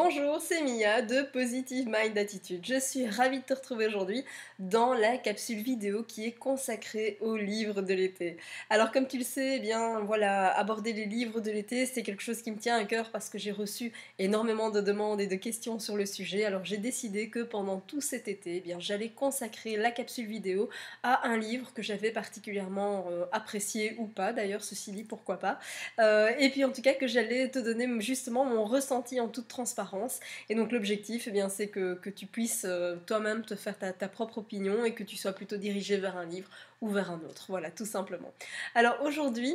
Bonjour, c'est Mia de Positive Mind Attitude. Je suis ravie de te retrouver aujourd'hui dans la capsule vidéo qui est consacrée aux livres de l'été. Alors comme tu le sais, eh bien voilà, aborder les livres de l'été, c'est quelque chose qui me tient à cœur parce que j'ai reçu énormément de demandes et de questions sur le sujet. Alors j'ai décidé que pendant tout cet été, eh bien j'allais consacrer la capsule vidéo à un livre que j'avais particulièrement apprécié ou pas. D'ailleurs, ceci dit, pourquoi pas. Et puis en tout cas que j'allais te donner justement mon ressenti en toute transparence. Et donc l'objectif, eh bien, c'est que tu puisses toi-même te faire ta propre opinion et que tu sois plutôt dirigé vers un livre ou vers un autre. Voilà, tout simplement. Alors aujourd'hui,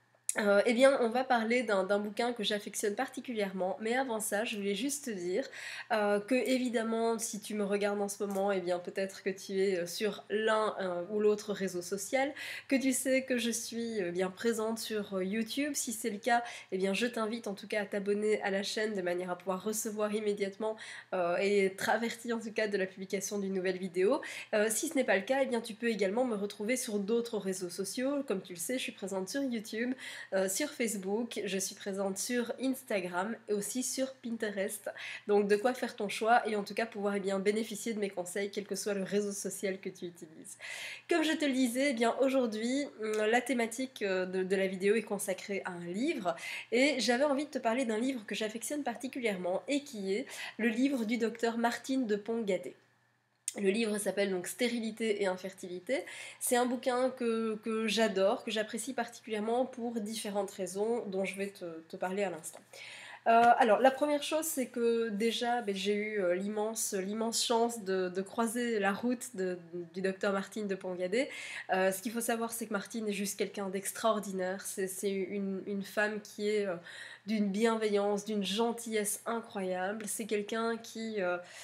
eh bien, on va parler d'un bouquin que j'affectionne particulièrement, mais avant ça, je voulais juste te dire que, évidemment, si tu me regardes en ce moment, eh bien, peut-être que tu es sur l'un ou l'autre réseau social, que tu sais que je suis bien présente sur YouTube. Si c'est le cas, eh bien, je t'invite en tout cas à t'abonner à la chaîne de manière à pouvoir recevoir immédiatement et être averti en tout cas de la publication d'une nouvelle vidéo. Si ce n'est pas le cas, eh bien, tu peux également me retrouver sur d'autres réseaux sociaux. Comme tu le sais, je suis présente sur YouTube, sur Facebook, je suis présente sur Instagram et aussi sur Pinterest. Donc de quoi faire ton choix et en tout cas pouvoir bien bénéficier de mes conseils, quel que soit le réseau social que tu utilises. Comme je te le disais, bien aujourd'hui, la thématique de la vidéo est consacrée à un livre et j'avais envie de te parler d'un livre que j'affectionne particulièrement et qui est le livre du docteur Martine de Pongade. Le livre s'appelle donc Stérilité et infertilité. C'est un bouquin que j'adore, que j'apprécie particulièrement pour différentes raisons dont je vais te parler à l'instant. Alors, la première chose, c'est que déjà, j'ai eu l'immense chance de croiser la route du docteur Martine de Pongade. Ce qu'il faut savoir, c'est que Martine est juste quelqu'un d'extraordinaire. C'est une femme qui est d'une bienveillance, d'une gentillesse incroyable. C'est quelqu'un qui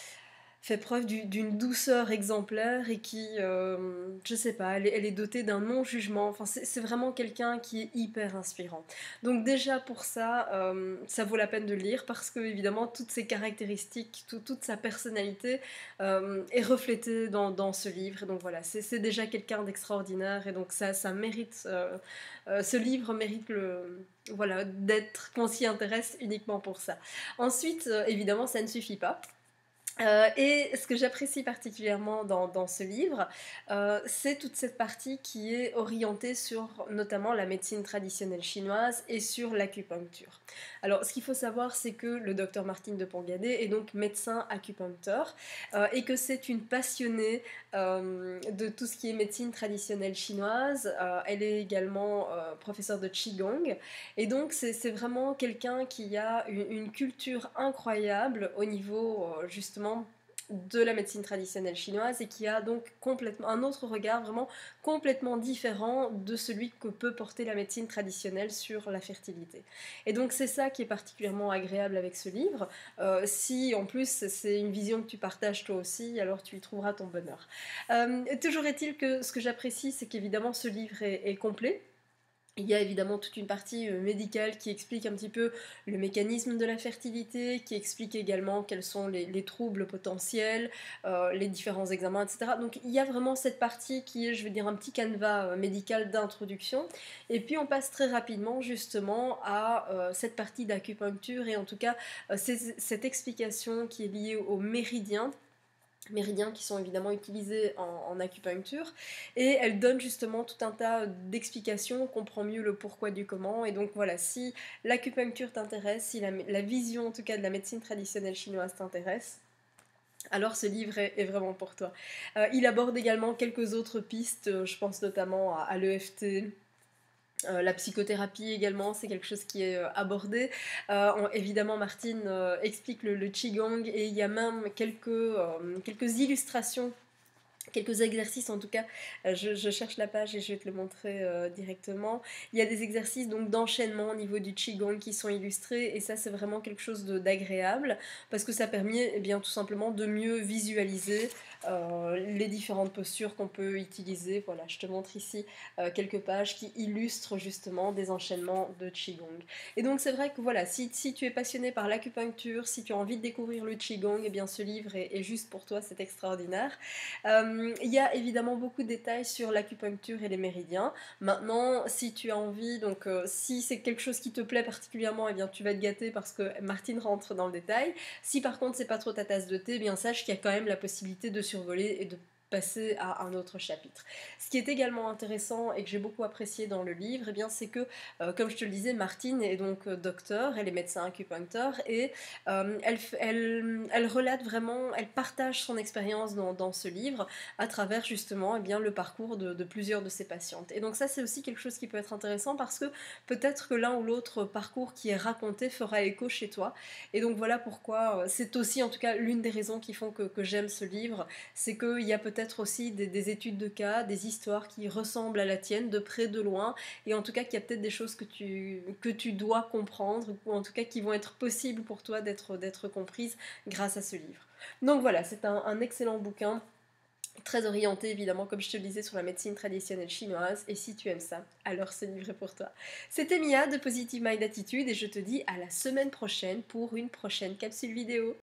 fait preuve d'une douceur exemplaire et qui, je sais pas, elle est dotée d'un non-jugement. Enfin, c'est vraiment quelqu'un qui est hyper inspirant. Donc déjà pour ça, ça vaut la peine de le lire parce que évidemment toutes ses caractéristiques, toute sa personnalité est reflétée dans ce livre. Et donc voilà, c'est déjà quelqu'un d'extraordinaire et donc ça mérite, ce livre mérite voilà, qu'on s'y intéresse uniquement pour ça. Ensuite, évidemment, ça ne suffit pas. Et ce que j'apprécie particulièrement dans ce livre, c'est toute cette partie qui est orientée sur notamment la médecine traditionnelle chinoise et sur l'acupuncture. Alors ce qu'il faut savoir, c'est que le docteur Martine de Pongade est donc médecin acupuncteur et que c'est une passionnée de tout ce qui est médecine traditionnelle chinoise. Elle est également professeure de Qigong et donc c'est vraiment quelqu'un qui a une culture incroyable au niveau justement de la médecine traditionnelle chinoise et qui a donc complètement un autre regard vraiment complètement différent de celui que peut porter la médecine traditionnelle sur la fertilité. Et donc c'est ça qui est particulièrement agréable avec ce livre. Si en plus c'est une vision que tu partages toi aussi, alors tu y trouveras ton bonheur. Toujours est-il que ce que j'apprécie, c'est qu'évidemment ce livre est complet. Il y a évidemment toute une partie médicale qui explique un petit peu le mécanisme de la fertilité, qui explique également quels sont les troubles potentiels, les différents examens, etc. Donc il y a vraiment cette partie qui est, je vais dire, un petit canevas médical d'introduction. Et puis on passe très rapidement justement à cette partie d'acupuncture et en tout cas cette explication qui est liée aux méridiens qui sont évidemment utilisés en acupuncture et elle donne justement tout un tas d'explications, on comprend mieux le pourquoi du comment et donc voilà, si l'acupuncture t'intéresse, si la vision en tout cas de la médecine traditionnelle chinoise t'intéresse, alors ce livre est vraiment pour toi. Il aborde également quelques autres pistes, je pense notamment à l'EFT, la psychothérapie également, c'est quelque chose qui est abordé. Évidemment, Martine explique le Qigong et il y a même quelques illustrations, quelques exercices en tout cas, je cherche la page et je vais te le montrer directement. Il y a des exercices donc d'enchaînement au niveau du Qigong qui sont illustrés et ça c'est vraiment quelque chose d'agréable parce que ça permet bien tout simplement de mieux visualiser les différentes postures qu'on peut utiliser. Voilà, je te montre ici quelques pages qui illustrent justement des enchaînements de Qigong. Et donc c'est vrai que voilà, si tu es passionné par l'acupuncture, si tu as envie de découvrir le Qigong, et bien ce livre est juste pour toi, c'est extraordinaire. Il y a évidemment beaucoup de détails sur l'acupuncture et les méridiens. Maintenant, si tu as envie, donc si c'est quelque chose qui te plaît particulièrement, eh bien tu vas te gâter parce que Martine rentre dans le détail. Si par contre c'est pas trop ta tasse de thé, eh bien sache qu'il y a quand même la possibilité de survoler et de passer à un autre chapitre. Ce qui est également intéressant et que j'ai beaucoup apprécié dans le livre, eh bien c'est que, comme je te le disais, Martine est donc docteur, elle est médecin acupuncteur et elle relate vraiment, elle partage son expérience dans ce livre à travers justement eh bien, le parcours de plusieurs de ses patientes. Et donc ça c'est aussi quelque chose qui peut être intéressant parce que peut-être que l'un ou l'autre parcours qui est raconté fera écho chez toi. Et donc voilà pourquoi c'est aussi en tout cas l'une des raisons qui font que j'aime ce livre, c'est qu'il y a peut-être aussi des études de cas, des histoires qui ressemblent à la tienne de près, de loin, et en tout cas qu'il y a peut-être des choses que tu dois comprendre, ou en tout cas qui vont être possibles pour toi d'être comprises grâce à ce livre. Donc voilà, c'est un excellent bouquin, très orienté évidemment, comme je te le disais, sur la médecine traditionnelle chinoise, et si tu aimes ça, alors ce livre est pour toi. C'était Mia de Positive Mind Attitude, et je te dis à la semaine prochaine pour une prochaine capsule vidéo.